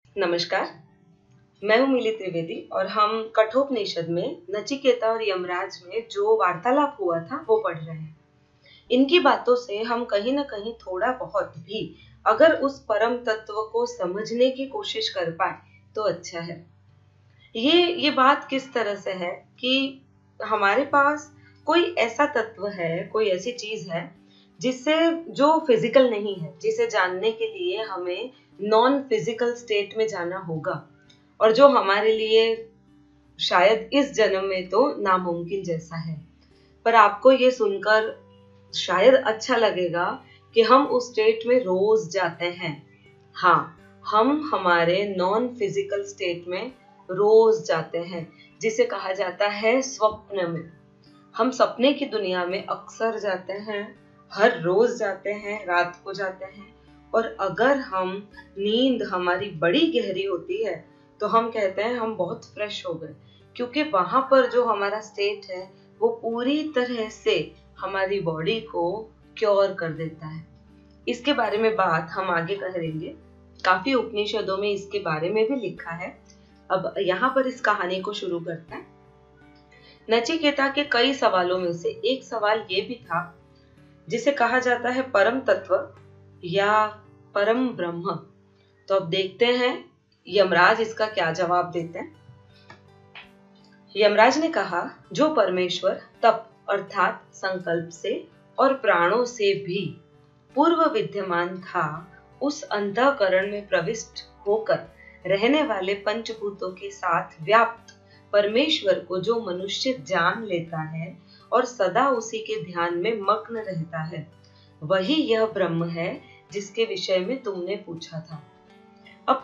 नमस्कार, मैं हूँ मिली त्रिवेदी और हम कठोपनिषद में नचिकेता और यमराज में जो वार्तालाप हुआ था वो पढ़ रहे हैं। इनकी बातों से हम कहीं ना कहीं थोड़ा बहुत भी अगर उस परम तत्व को समझने की कोशिश कर पाए तो अच्छा है। ये बात किस तरह से है कि हमारे पास कोई ऐसा तत्व है, कोई ऐसी चीज है जिससे जो फिजिकल नहीं है, जिसे जानने के लिए हमें नॉन फिजिकल स्टेट में जाना होगा और जो हमारे लिए शायद इस जन्म में तो नामुमकिन जैसा है। पर आपको ये सुनकर शायद अच्छा लगेगा कि हम उस स्टेट में रोज जाते हैं। हाँ, हम हमारे नॉन फिजिकल स्टेट में रोज जाते हैं, जिसे कहा जाता है स्वप्न में। हम सपने की दुनिया में अक्सर जाते हैं, हर रोज जाते हैं, रात को जाते हैं। और अगर हम नींद हमारी बड़ी गहरी होती है तो हम कहते हैं हम बहुत फ्रेश हो गए, क्योंकि वहां पर जो हमारा स्टेट है वो पूरी तरह से हमारी बॉडी को क्योर कर देता है। इसके बारे में बात हम आगे करेंगे। काफी उपनिषदों में इसके बारे में भी लिखा है। अब यहाँ पर इस कहानी को शुरू करते हैं। नचिकेता के कई सवालों में से एक सवाल ये भी था जिसे कहा जाता है परम तत्व या परम ब्रह्म। तो अब देखते हैं यमराज इसका क्या जवाब देते हैं। यमराज ने कहा, जो परमेश्वर तप अर्थात संकल्प से और प्राणों से भी पूर्व विद्यमान था, उस अंतःकरण में प्रविष्ट होकर रहने वाले पंचभूतों के साथ व्याप्त परमेश्वर को जो मनुष्य जान लेता है और सदा उसी के ध्यान में मग्न रहता है, वही यह ब्रह्म है जिसके विषय में तुमने पूछा था। अब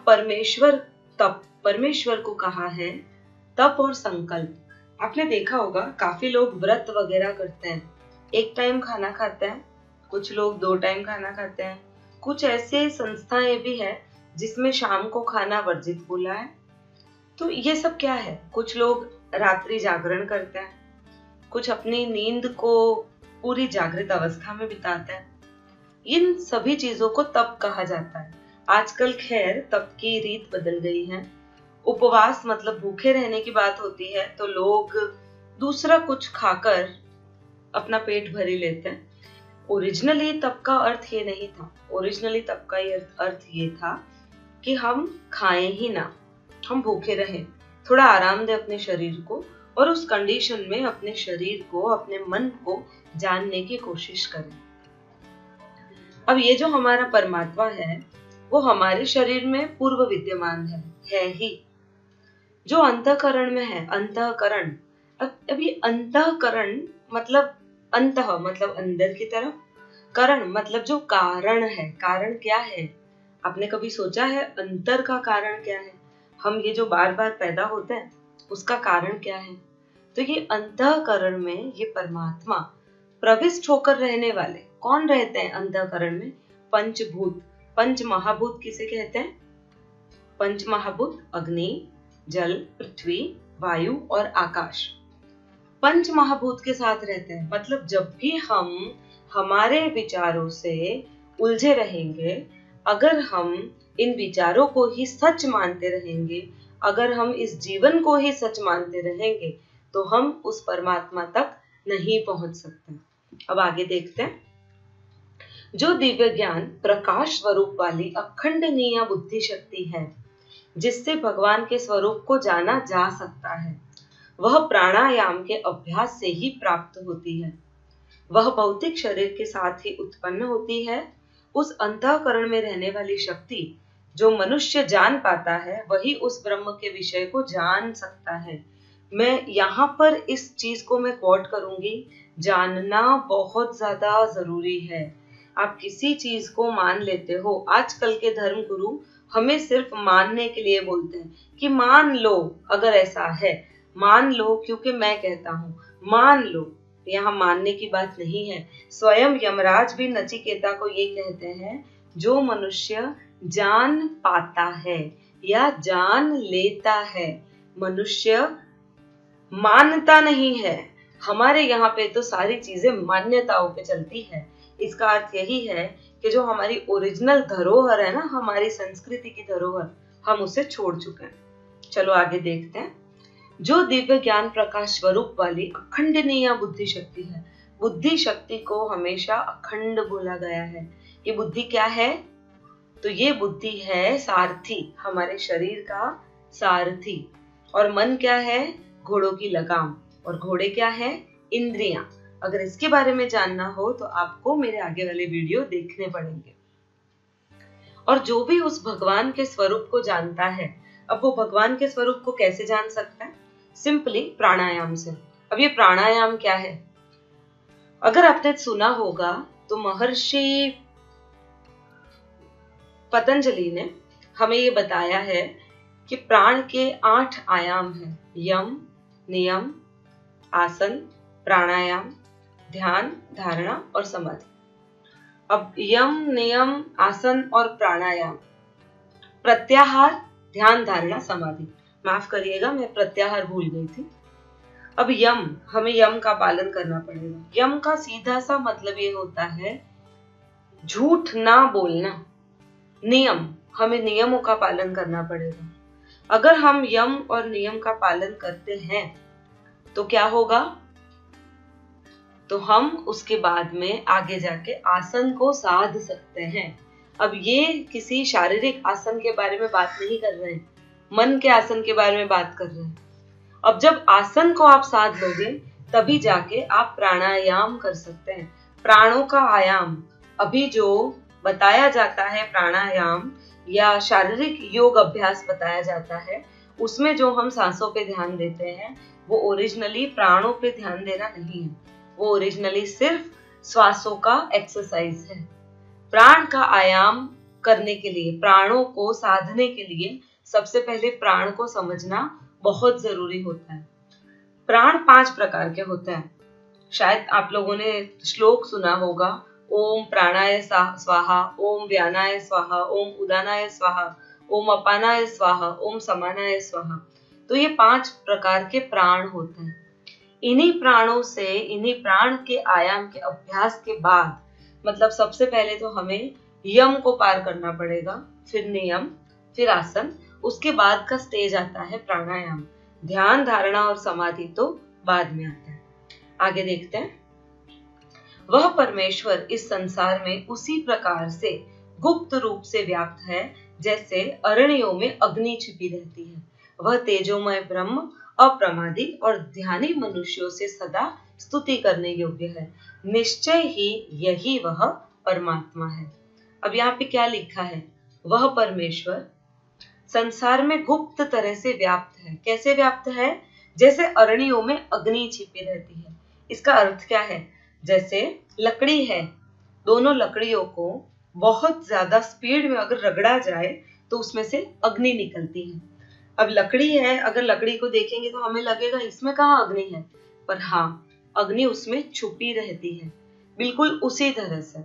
परमेश्वर को कहा है तप और संकल्प। आपने देखा होगा काफी लोग व्रत वगैरह करते हैं, एक टाइम खाना खाते हैं, कुछ लोग 2 टाइम खाना खाते हैं, कुछ ऐसे संस्थाएं भी है जिसमें शाम को खाना वर्जित बोला है। तो ये सब क्या है? कुछ लोग रात्रि जागरण करते हैं, कुछ अपनी नींद को पूरी जागृत अवस्था में बिताते हैं। इन सभी चीजों को तप कहा जाता है। आजकल खैर तप की रीत बदल गई है। उपवास मतलब भूखे रहने की बात होती है तो लोग दूसरा कुछ खाकर अपना पेट भर ही लेते हैं। ओरिजिनली तप का अर्थ ये नहीं था। ओरिजिनली तप का अर्थ ये था कि हम खाएं ही ना, हम भूखे रहें, थोड़ा आराम दें अपने शरीर को और उस कंडीशन में अपने शरीर को, अपने मन को जानने की कोशिश करें। अब ये जो हमारा परमात्मा है वो हमारे शरीर में पूर्व विद्यमान है ही। जो अंतःकरण में है, अंतःकरण, अब ये अंतःकरण मतलब अंतः मतलब अंदर की तरफ, करण मतलब जो कारण है। कारण क्या है? आपने कभी सोचा है अंतर का कारण क्या है? हम ये जो बार बार पैदा होते हैं उसका कारण क्या है? तो ये अंतःकरण में ये परमात्मा प्रविष्ट होकर रहने वाले कौन रहते हैं अंतःकरण में? पंचभूत। पंच महाभूत किसे कहते हैं? पंच महाभूत अग्नि, जल, पृथ्वी, वायु और आकाश। पंच महाभूत के साथ रहते हैं। मतलब जब भी हम हमारे विचारों से उलझे रहेंगे, अगर हम इन विचारों को ही सच मानते रहेंगे, अगर हम इस जीवन को ही सच मानते रहेंगे, तो हम उस परमात्मा तक नहीं पहुंच सकते। अब आगे देखते हैं। जो दिव्य ज्ञान प्रकाश स्वरूप वाली अखंडनीय बुद्धि शक्ति है, जिससे भगवान के स्वरूप को जाना जा सकता है, वह प्राणायाम के अभ्यास से ही प्राप्त होती है। वह भौतिक शरीर के साथ ही उत्पन्न होती है। उस अंतःकरण में रहने वाली शक्ति जो मनुष्य जान पाता है, वही उस ब्रह्म के विषय को जान सकता है। मैं यहाँ पर इस चीज को मैं कोट करूंगी, जानना बहुत ज्यादा जरूरी है। आप किसी चीज को मान लेते हो, आजकल के धर्म गुरु हमें सिर्फ मानने के लिए बोलते हैं कि मान लो, अगर ऐसा है मान लो, क्योंकि मैं कहता हूं मान लो। यहाँ मानने की बात नहीं है। स्वयं यमराज भी नचिकेता को ये कहते हैं, जो मनुष्य जान पाता है या जान लेता है, मनुष्य मानता नहीं है। हमारे यहाँ पे तो सारी चीजें मान्यताओं पे चलती है। इसका अर्थ यही है कि जो हमारी ओरिजिनल धरोहर है ना, हमारी संस्कृति की धरोहर, हम उसे छोड़ चुके हैं। चलो आगे देखते हैं। जो दिव्य ज्ञान प्रकाश स्वरूप वाली अखंडनीय बुद्धि शक्ति है, बुद्धि शक्ति को हमेशा अखंड बोला गया है। ये बुद्धि क्या है? तो ये बुद्धि है सारथी, हमारे शरीर का सारथी। और मन क्या है? घोड़ों की लगाम। और घोड़े क्या है? इंद्रियां। अगर इसके बारे में जानना हो तो आपको मेरे आगे वाले वीडियो देखने पड़ेंगे। और जो भी उस भगवान के स्वरूप को जानता है, अब वो भगवान के स्वरूप को कैसे जान सकता है? सिंपली प्राणायाम से। अब ये प्राणायाम क्या है? अगर आपने सुना होगा तो महर्षि पतंजलि ने हमें ये बताया है कि प्राण के 8 आयाम हैं। यम, नियम, आसन, प्राणायाम, ध्यान, धारणा और समाधि। अब यम, नियम, आसन और प्राणायाम, प्रत्याहार, ध्यान, धारणा, समाधि। माफ करिएगा, मैं प्रत्याहार भूल गई थी। अब यम, हमें यम का पालन करना पड़ेगा। यम का सीधा सा मतलब ये होता है झूठ ना बोलना। नियम, हमें नियमों का पालन करना पड़ेगा। अगर हम यम और नियम का पालन करते हैं तो क्या होगा? तो हम उसके बाद में आगे जाके आसन को साध सकते हैं। अब ये किसी शारीरिक आसन के बारे में बात नहीं कर रहे हैं, मन के आसन के बारे में बात कर रहे हैं। अब जब आसन को आप साध लोगे तभी जाके आप प्राणायाम कर सकते हैं। प्राणों का आयाम, अभी जो बताया जाता है प्राणायाम या शारीरिक योग अभ्यास बताया जाता है, उसमें जो हम सांसों पे ध्यान देते हैं वो ओरिजिनली प्राणों पे ध्यान देना नहीं है, वो ओरिजिनली सिर्फ श्वासों का एक्सरसाइज है। प्राण का आयाम करने के लिए, प्राणों को साधने के लिए सबसे पहले प्राण को समझना बहुत जरूरी होता है। प्राण 5 प्रकार के होते हैं। शायद आप लोगों ने श्लोक सुना होगा, ओम प्राणाय स्वाहा, ओम व्यानाय स्वाहा, ओम उदानाय स्वाहा, ओम अपानाय स्वाहा, ओम समानाय स्वाहा। तो ये 5 प्रकार के प्राण होते हैं। इन्हीं प्राणों से, इन्हीं प्राण के आयाम के अभ्यास के बाद, मतलब सबसे पहले तो हमें यम को पार करना पड़ेगा, फिर नियम, फिर आसन, उसके बाद का स्टेज आता है प्राणायाम। ध्यान, धारणा और समाधि तो बाद में आता है। आगे देखते हैं। वह परमेश्वर इस संसार में उसी प्रकार से गुप्त रूप से व्याप्त है जैसे अरण्यों में अग्नि छिपी रहती है। वह तेजोमय ब्रह्म अप्रमादी और ध्यानी मनुष्यों से सदा स्तुति करने योग्य है। निश्चय ही यही वह परमात्मा है। अब यहाँ पे क्या लिखा है? वह परमेश्वर संसार में गुप्त तरह से व्याप्त है। कैसे व्याप्त है? जैसे अरण्यों में अग्नि छिपी रहती है। इसका अर्थ क्या है? जैसे लकड़ी है, दोनों लकड़ियों को बहुत ज्यादा स्पीड में अगर रगड़ा जाए तो उसमें से अग्नि निकलती है। अब लकड़ी है, अगर लकड़ी को देखेंगे तो हमें लगेगा इसमें कहाँ अग्नि है, पर हाँ, अग्नि उसमें छुपी रहती है। बिल्कुल उसी तरह से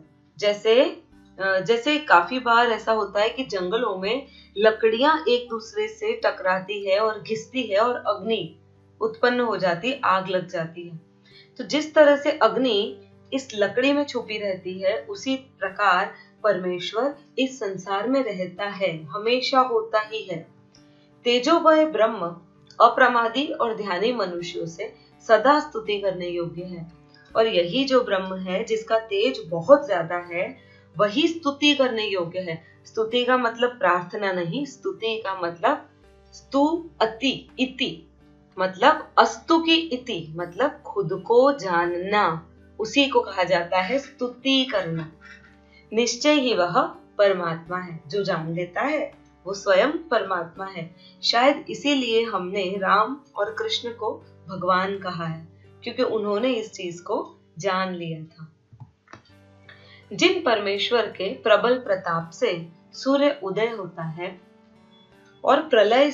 जैसे काफी बार ऐसा होता है कि जंगलों में लकड़ियां एक दूसरे से टकराती है और घिसती है और अग्नि उत्पन्न हो जाती, आग लग जाती है। तो जिस तरह से अग्नि इस लकड़ी में छुपी रहती है, उसी प्रकार परमेश्वर इस संसार में रहता है, हमेशा होता ही है। तेजोमय ब्रह्म अप्रमादी और ध्यानी मनुष्यों से सदा स्तुति करने योग्य है। और यही जो ब्रह्म है जिसका तेज बहुत ज्यादा है, वही स्तुति करने योग्य है। स्तुति का मतलब प्रार्थना नहीं, स्तुति का मतलब स्तु अति इति, मतलब अस्तु की इति, मतलब खुद को जानना, उसी को कहा जाता है स्तुति करना। निश्चय ही वह परमात्मा है। जो जान लेता है वो स्वयं परमात्मा है। शायद इसीलिए हमने राम और कृष्ण को भगवान कहा है, क्योंकि उन्होंने इस चीज को जान लिया था। जिन परमेश्वर के प्रबल प्रताप से सूर्य उदय होता है और प्रलय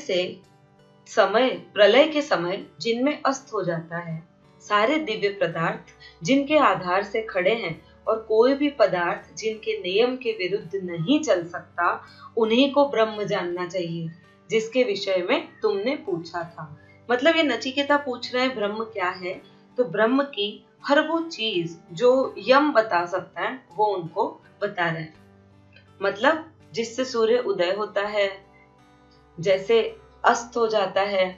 के समय जिनमें अस्त हो जाता है, सारे दिव्य पदार्थ जिनके आधार से खड़े हैं और कोई भी पदार्थ जिनके नियम के विरुद्ध नहीं चल सकता, उन्हीं को ब्रह्म जानना चाहिए, जिसके विषय में तुमने पूछा था। मतलब ये नचिकेता पूछ रहे हैं ब्रह्म क्या है, तो ब्रह्म की हर वो चीज जो यम बता सकता है वो उनको बता रहे हैं। मतलब जिससे सूर्य उदय होता है, जैसे अस्त हो जाता है,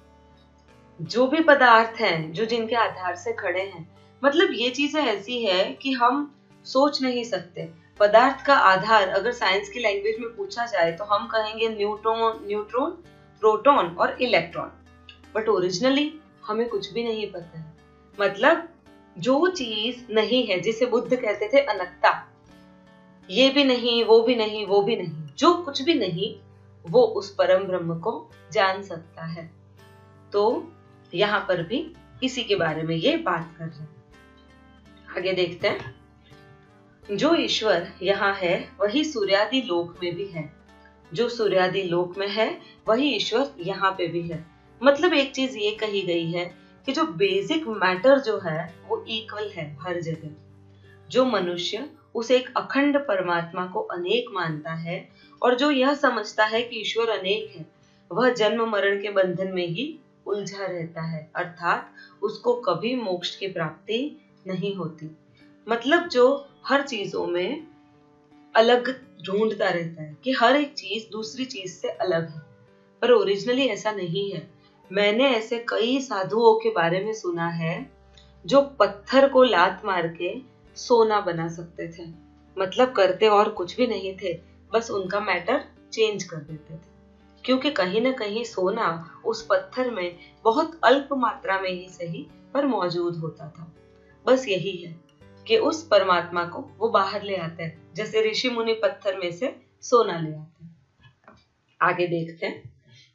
जो भी पदार्थ हैं जो जिनके आधार से खड़े हैं, मतलब ये चीजें ऐसी है कि हम सोच नहीं सकते। पदार्थ का आधार अगर साइंस की लैंग्वेज में पूछा जाए तो हम कहेंगे न्यूट्रॉन, प्रोटॉन और इलेक्ट्रॉन। बट ओरिजिनली हमें कुछ भी नहीं पता है। मतलब जो चीज नहीं है, जिसे बुद्ध कहते थे अनक्ता, ये भी नहीं, वो भी नहीं, वो भी नहीं, जो कुछ भी नहीं, वो उस परम ब्रह्म को जान सकता है। तो यहाँ पर भी इसी के बारे में ये बात कर रहे हैं। आगे देखते हैं। जो ईश्वर यहाँ है वही सूर्यादि लोक में भी है। जो सूर्यादि लोक में है वही ईश्वर यहाँ पे भी है। मतलब एक चीज ये कही गई है कि जो बेसिक मैटर जो है वो इक्वल है हर जगह। जो मनुष्य उस एक अखंड परमात्मा को अनेक मानता है और जो यह समझता है कि ईश्वर अनेक है, वह जन्म मरण के बंधन में ही उलझा रहता है, अर्थात उसको कभी मोक्ष की प्राप्ति नहीं होती। मतलब जो हर चीजों में अलग ढूंढता रहता है कि हर एक चीज दूसरी चीज से अलग है, पर ओरिजिनली ऐसा नहीं है। मैंने ऐसे कई साधुओं के बारे में सुना है जो पत्थर को लात मार के सोना बना सकते थे। मतलब करते और कुछ भी नहीं थे, बस उनका मैटर चेंज कर देते थे, क्योंकि कहीं ना कहीं सोना उस पत्थर में बहुत अल्प मात्रा में ही सही पर मौजूद होता था। बस यही है कि उस परमात्मा को वो बाहर ले आते हैं, जैसे ऋषि मुनि पत्थर में से सोना ले आते हैं। आगे देखते हैं।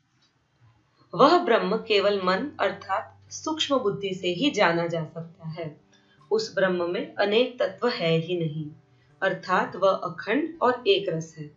वह ब्रह्म केवल मन अर्थात सूक्ष्म बुद्धि से ही जाना जा सकता है। उस ब्रह्म में अनेक तत्व है ही नहीं, अर्थात वह अखंड और एक रस है।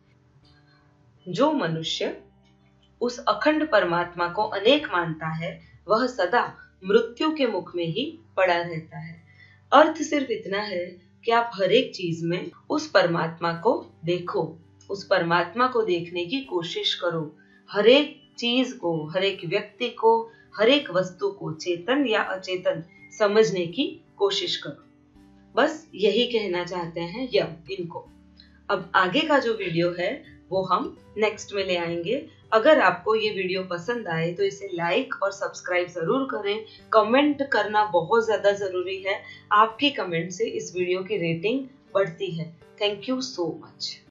जो मनुष्य उस अखंड परमात्मा को अनेक मानता है, वह सदा मृत्यु के मुख में ही पड़ा रहता है। अर्थ सिर्फ इतना है कि आप हर एक चीज में उस परमात्मा को देखो, उस परमात्मा को देखने की कोशिश करो। हर एक चीज को, हर एक व्यक्ति को, हर एक वस्तु को चेतन या अचेतन समझने की कोशिश करो। बस यही कहना चाहते हैं इनको। अब आगे का जो वीडियो है वो हम नेक्स्ट में ले आएंगे। अगर आपको ये वीडियो पसंद आए तो इसे लाइक और सब्सक्राइब जरूर करें। कमेंट करना बहुत ज्यादा जरूरी है। आपके कमेंट से इस वीडियो की रेटिंग बढ़ती है। Thank you so much.